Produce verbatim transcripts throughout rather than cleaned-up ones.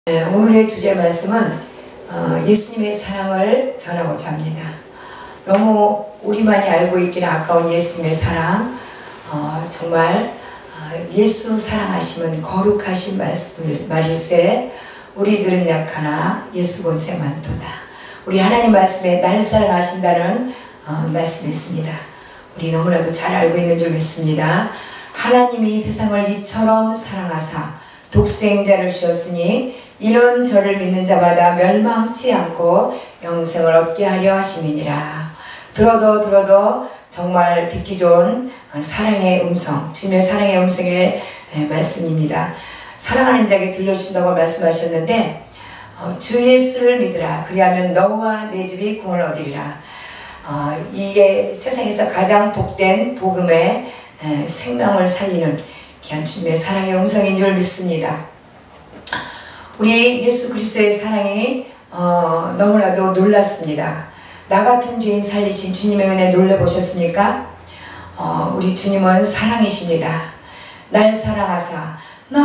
네, 오늘의 주제 말씀은 어, 예수님의 사랑을 전하고자 합니다. 너무 우리만이 알고 있기는 아까운 예수님의 사랑, 어, 정말 어, 예수 사랑하심은 거룩하신 말씀, 말일세 우리들은 약하나 예수 본세 많도다. 우리 하나님 말씀에 날 사랑하신다는 어, 말씀이 있습니다. 우리 너무나도 잘 알고 있는 줄 믿습니다. 하나님이 이 세상을 이처럼 사랑하사 독생자를 주셨으니 이는 저를 믿는 자마다 멸망치 않고 영생을 얻게 하려 하심이니라. 들어도 들어도 정말 듣기 좋은 사랑의 음성, 주님의 사랑의 음성의 말씀입니다. 사랑하는 자에게 들려주신다고 말씀하셨는데 어, 주 예수를 믿으라. 그리하면 너와 내 집이 구원을 얻으리라. 어, 이게 세상에서 가장 복된 복음의 에, 생명을 살리는 귀한 주님의 사랑의 음성인 줄 믿습니다. 우리 예수 그리스도의 사랑이 어, 너무나도 놀랐습니다. 나 같은 죄인 살리신 주님의 은혜 놀라보셨습니까? 어, 우리 주님은 사랑이십니다. 날 사랑하사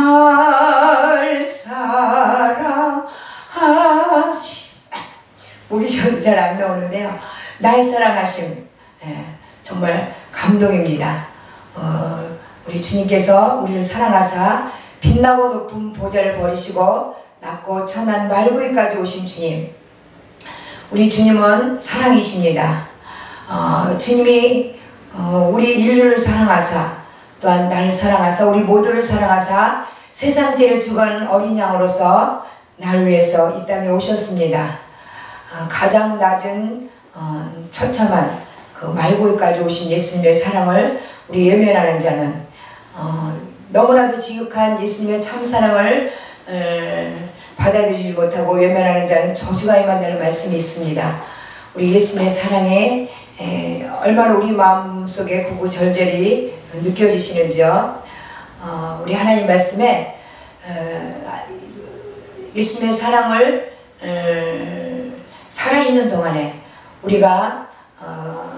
날 사랑하시 목이 잘 안 나오는데요. 날 사랑하심, 예, 정말 감동입니다. 어, 우리 주님께서 우리를 사랑하사 빛나고 높은 보좌를 버리시고 낮고 천한 말구이까지 오신 주님, 우리 주님은 사랑이십니다. 어, 주님이 어, 우리 인류를 사랑하사 또한 날 사랑하사 우리 모두를 사랑하사 세상 죄를 주관 어린 양으로서 나를 위해서 이 땅에 오셨습니다. 어, 가장 낮은 어, 처참한 그 말구이까지 오신 예수님의 사랑을 우리 외면하는 자는 어, 너무나도 지극한 예수님의 참사랑을 에, 받아들이지 못하고 외면하는 자는 저주가 임한다는 말씀이 있습니다. 우리 예수님의 사랑에 에, 얼마나 우리 마음속에 구구절절히 느껴지시는지요. 어, 우리 하나님 말씀에 에, 예수님의 사랑을 에, 살아있는 동안에 우리가 어,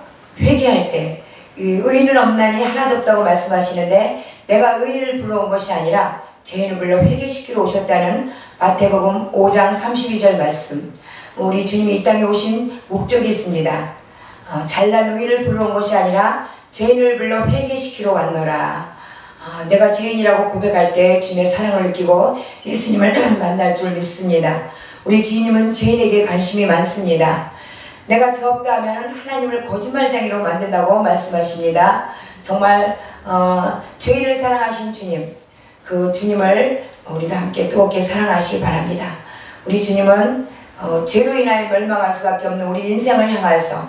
회개할 때 의인은 없나니 하나도 없다고 말씀하시는데 내가 의인을 불러온 것이 아니라 죄인을 불러 회개시키러 오셨다는 마태복음 오 장 삼십이 절 말씀. 우리 주님이 이 땅에 오신 목적이 있습니다. 어, 잘난 의인을 불러온 것이 아니라 죄인을 불러 회개시키러 왔노라. 어, 내가 죄인이라고 고백할 때 주님의 사랑을 느끼고 예수님을 만날 줄 믿습니다. 우리 주님은 죄인에게 관심이 많습니다. 내가 저 없다 하면 하나님을 거짓말쟁이로 만든다고 말씀하십니다. 정말 어, 죄인을 사랑하신 주님, 그 주님을 우리도 함께 뜨겁게 사랑하시기 바랍니다. 우리 주님은 어, 죄로 인하여 멸망할 수밖에 없는 우리 인생을 향하여서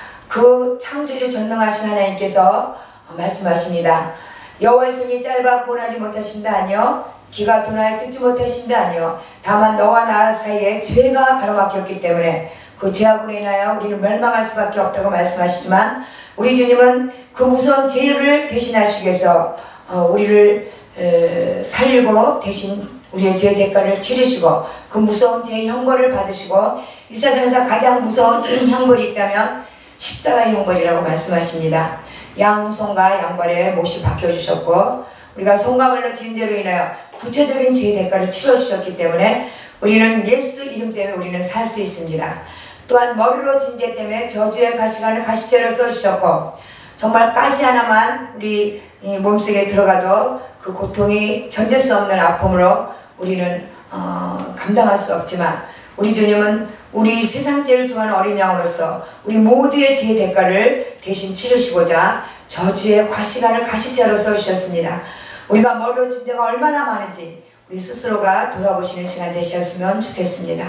그 창조주 전능하신 하나님께서 어, 말씀하십니다. 여호와의 손이 짧아 구원하지 못하신다 아니요 귀가 둔하여 듣지 못하신다 아니요 다만 너와 나 사이에 죄가 가로막혔기 때문에 그 죄악으로 인하여 우리는 멸망할 수밖에 없다고 말씀하시지만 우리 주님은 그 무서운 죄를 대신하시기 위해서 어, 우리를 에, 살리고 대신 우리의 죄의 대가를 치르시고 그 무서운 죄의 형벌을 받으시고 이 세상에서 가장 무서운 형벌이 있다면 십자가의 형벌이라고 말씀하십니다. 양손과 양발에 못이 박혀주셨고 우리가 손과 발로 지은 죄로 인하여 구체적인 죄의 대가를 치러주셨기 때문에 우리는 예수 이름 때문에 우리는 살 수 있습니다. 또한 머리로 진 죄 때문에 저주의 가시관을 가시죄로 써주셨고 정말 가시 하나만 우리 몸속에 들어가도 그 고통이 견딜 수 없는 아픔으로 우리는 어, 감당할 수 없지만 우리 주님은 우리 세상 죄를 중한 어린 양으로서 우리 모두의 죄의 대가를 대신 치르시고자 저주의 가시관을 가시죄로 써주셨습니다. 우리가 머리로 진 죄가 얼마나 많은지 우리 스스로가 돌아보시는 시간 되셨으면 좋겠습니다.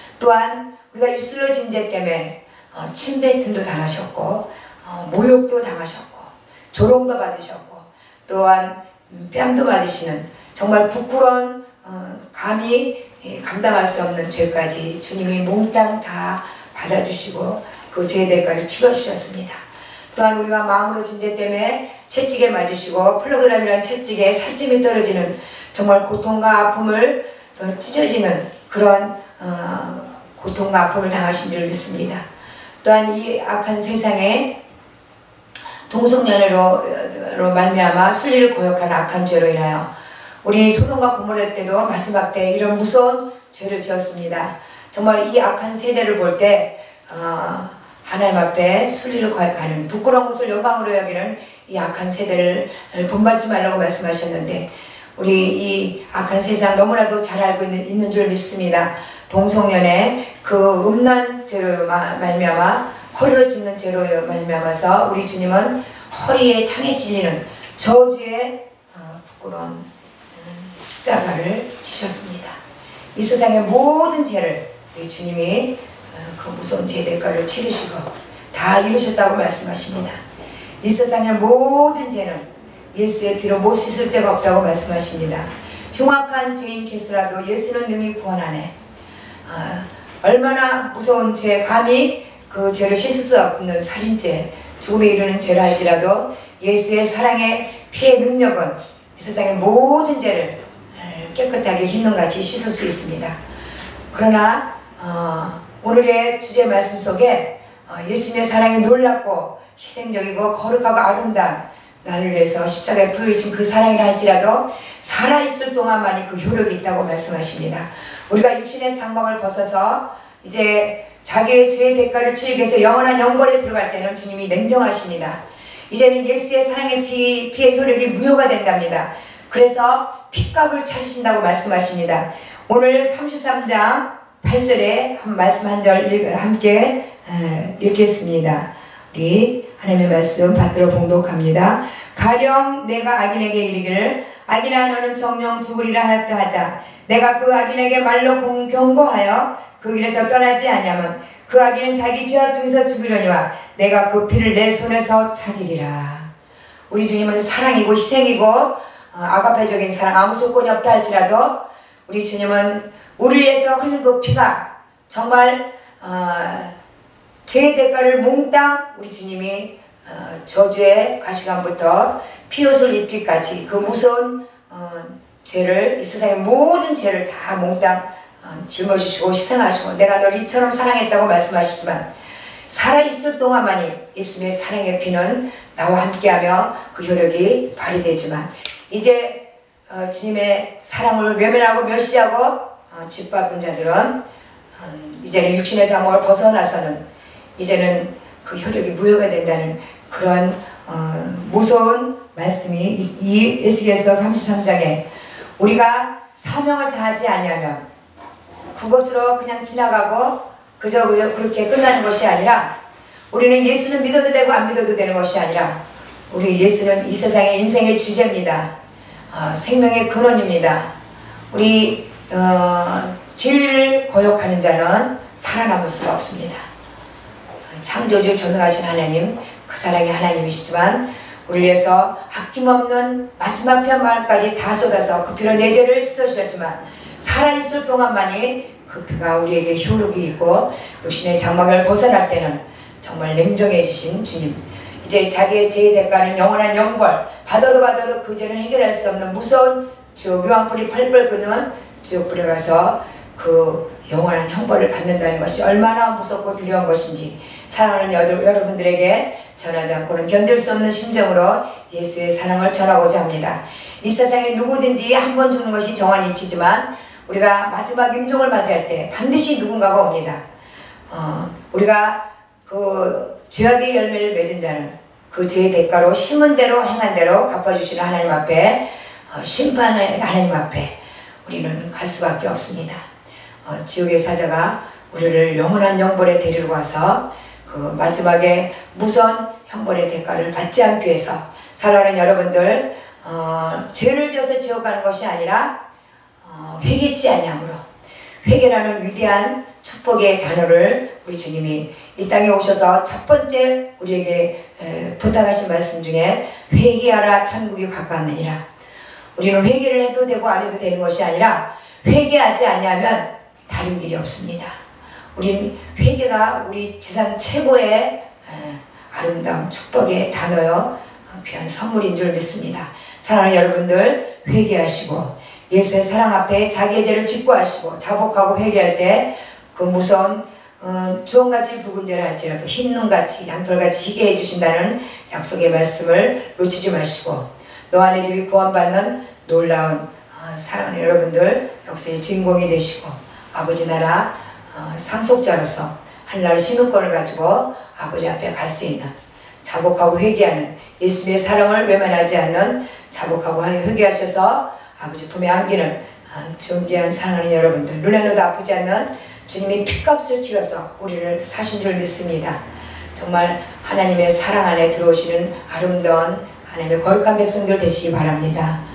또한 우리가 입술로 진 죄 때문에 어, 침뱉음도 당하셨고 어, 모욕도 당하셨고 조롱도 받으셨고 또한 음, 뺨도 받으시는 정말 부끄러운 어, 감히 예, 감당할 수 없는 죄까지 주님이 몽땅 다 받아주시고 그 죄의 대가를 치러주셨습니다. 또한 우리가 마음으로 진 죄 때문에 채찍에 맞으시고 플러그램이라는 채찍에 살찜이 떨어지는 정말 고통과 아픔을 더 찢어지는 그런 어, 고통과 아픔을 당하신 줄 믿습니다. 또한 이 악한 세상에 동성연애로 말미암아 순리를 고역한 악한 죄로 인하여 우리 소돔과 고모라 때도 마지막 때 이런 무서운 죄를 지었습니다. 정말 이 악한 세대를 볼 때 어, 하나님 앞에 순리를 가는 부끄러운 것을 영광으로 여기는 이 악한 세대를 본받지 말라고 말씀하셨는데 우리 이 악한 세상 너무나도 잘 알고 있는, 있는 줄 믿습니다. 동성연애 그 음란 죄로 말미암아 허리를 찢는 죄로 말미암아서 우리 주님은 허리에 창에 찔리는 저주의 어, 부끄러운 십자가를 지셨습니다. 이 세상의 모든 죄를 우리 주님이 그 무서운 죄의 대가를 치르시고 다 이루셨다고 말씀하십니다. 이 세상의 모든 죄는 예수의 피로 못 씻을 죄가 없다고 말씀하십니다. 흉악한 죄인 개수라도 예수는 능히 구원하네. 아, 얼마나 무서운 죄, 감히 그 죄를 씻을 수 없는 살인죄, 죽음에 이르는 죄를 할지라도 예수의 사랑의 피의 능력은 이 세상의 모든 죄를 깨끗하게 흰눈같이 씻을 수 있습니다. 그러나 어, 오늘의 주제 말씀 속에 어, 예수님의 사랑이 놀랍고 희생적이고 거룩하고 아름다운 나를 위해서 십자가에 부으신 그 사랑이라 할지라도 살아있을 동안만이 그 효력이 있다고 말씀하십니다. 우리가 육신의 장막을 벗어서 이제 자기의 죄의 대가를 치르기 위해서 영원한 영벌에 들어갈 때는 주님이 냉정하십니다. 이제는 예수의 사랑의 피, 피의 효력이 무효가 된답니다. 그래서 핏값을 찾으신다고 말씀하십니다. 오늘 삼십삼 장 팔 절에 한 말씀 한 절 함께 읽겠습니다. 우리 하나님의 말씀 받들어 봉독합니다. 가령 내가 악인에게 이르기를 악인아 너는 정령 죽으리라 하였다 하자 내가 그 악인에게 말로 경고하여 그 길에서 떠나지 아니하면 그 악인은 자기 죄악 중에서 죽으려니와 내가 그 피를 내 손에서 찾으리라. 우리 주님은 사랑이고 희생이고 어, 아가페적인 사랑 아무 조건이 없다 할지라도 우리 주님은 우리를 위해서 흘린 그 피가 정말 어, 죄의 대가를 몽땅 우리 주님이 어, 저주의 가시관부터 피옷을 입기까지 그 무서운 어, 죄를 이 세상의 모든 죄를 다 몽땅 어, 짊어지시고 희생하시고 내가 널 이처럼 사랑했다고 말씀하시지만 살아있을 동안만이 예수님의 사랑의 피는 나와 함께하며 그 효력이 발휘되지만 이제 어, 주님의 사랑을 외면하고 멸시하고 어, 짓밟은 자들은 어, 이제는 육신의 장막을 벗어나서는 이제는 그 효력이 무효가 된다는 그런 어, 무서운 말씀이 이, 이 에스겔서 삼십삼 장에 우리가 사명을 다하지 아니하면 그것으로 그냥 지나가고 그저 그저 그렇게 끝나는 것이 아니라 우리는 예수는 믿어도 되고 안 믿어도 되는 것이 아니라 우리 예수는 이 세상의 인생의 주제입니다. 어, 생명의 근원입니다. 우리 어, 진리를 거역하는 자는 살아남을 수가 없습니다. 창조주 전능하신 하나님 그 사랑의 하나님이시지만 우리를 위해서 아낌없는 마지막 편말까지 다 쏟아서 그 피로 내 죄를 씻어주셨지만 살아있을 동안만이 그 피가 우리에게 효력이 있고 육신의 장막을 벗어날 때는 정말 냉정해지신 주님 이제 자기의 죄의 대가는 영원한 영벌 받아도 받아도 그 죄는 해결할 수 없는 무서운 지옥 유황불이 펄펄 끄는 지옥불에 가서 그 영원한 형벌을 받는다는 것이 얼마나 무섭고 두려운 것인지 사랑하는 여러, 여러분들에게 전하지 않고는 견딜 수 없는 심정으로 예수의 사랑을 전하고자 합니다. 이 세상에 누구든지 한 번 죽는 것이 정한 이치지만 우리가 마지막 임종을 맞이할 때 반드시 누군가가 옵니다. 어, 우리가 그 죄악의 열매를 맺은 자는 그 죄의 대가로 심은 대로 행한 대로 갚아주시는 하나님 앞에 어, 심판의 하나님 앞에 우리는 갈 수밖에 없습니다. 어, 지옥의 사자가 우리를 영원한 영벌에 데리러 가서 그 마지막에 무서운 형벌의 대가를 받지 않기 위해서 사랑하는 여러분들 어, 죄를 지어서 지옥 가는 것이 아니라 어, 회개치 아니함으로 회개라는 위대한 축복의 단어를 우리 주님이 이 땅에 오셔서 첫 번째 우리에게 에, 부탁하신 말씀 중에 회개하라 천국이 가까웠느니라. 우리는 회개를 해도 되고 안 해도 되는 것이 아니라 회개하지 아니하면 다른 길이 없습니다. 우리는 회개가 우리 지상 최고의 에, 아름다운 축복의 단어요 귀한 선물인 줄 믿습니다. 사랑하는 여러분들 회개하시고 예수의 사랑 앞에 자기의 죄를 직고하시고 자복하고 회개할 때 그 무서운 어, 주홍같이 붉은 죄를 할지라도 흰눈같이 양털같이 희게 해주신다는 약속의 말씀을 놓치지 마시고 너 안에 집이 구원받는 놀라운 어, 사랑하는 여러분들 역사의 주인공이 되시고 아버지 나라 어, 상속자로서 하늘나라 신분권을 가지고 아버지 앞에 갈 수 있는 자복하고 회개하는 예수님의 사랑을 외면하지 않는 자복하고 회개하셔서 아버지 품에 안기는 어, 존귀한 사랑하는 여러분들 눈에도 아프지 않는 주님이 핏값을 치러서 우리를 사신 줄 믿습니다. 정말 하나님의 사랑 안에 들어오시는 아름다운 하나님의 거룩한 백성들 되시기 바랍니다.